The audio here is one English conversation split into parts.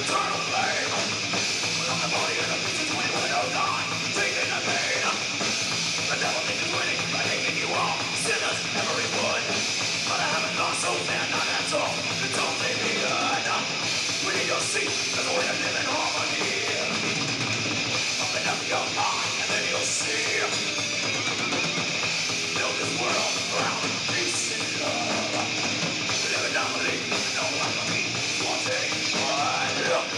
eternal flame. Without the body and the pieces when you will die, taking the pain. The devil thinks he's winning by making you all sinners, everyone. But I haven't lost hope, man, not at all. It's only begun. We need to see there's a way to live in harmony. Open up your mind and then you'll see. Build this world around peace and love. Live in harmony, no apathy, wanting blood.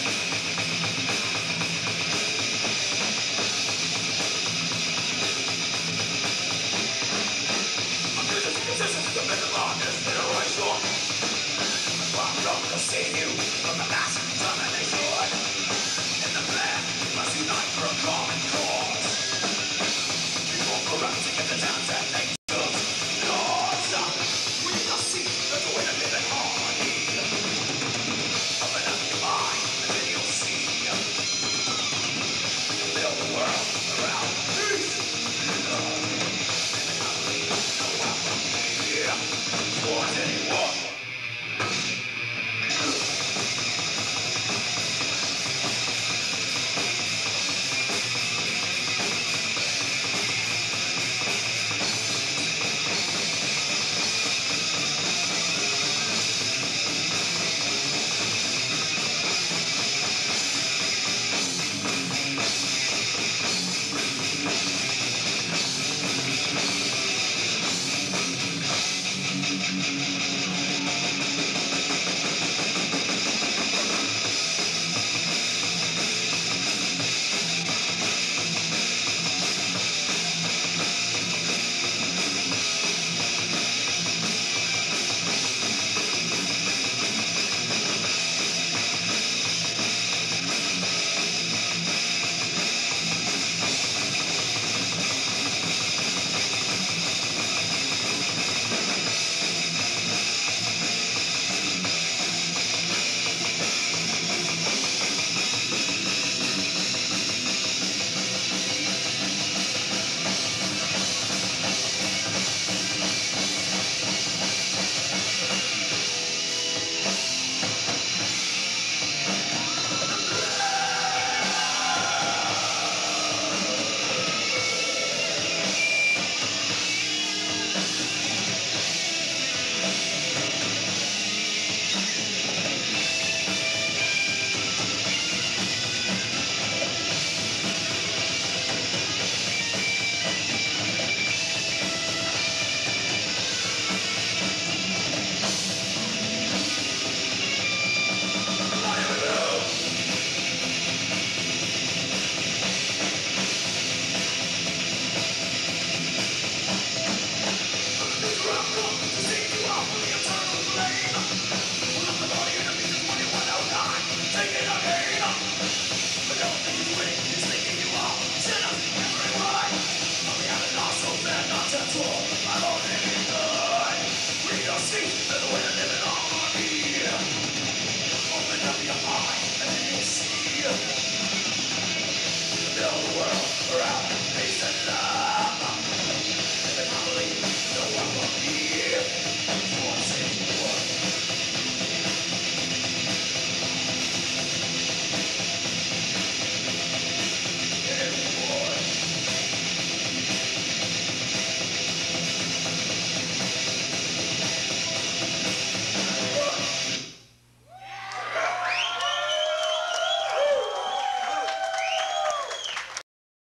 Existence is a bit of honest generation. I'm come to save you from the mass contamination. In the plan, we must unite for a common cause. People corrupting at the towns and nations. Laws. We need to see there's a way to live in harmony. Open up your mind and then you'll see. Build the world around peace and love. Live in harmony, no apathy. Want anyone?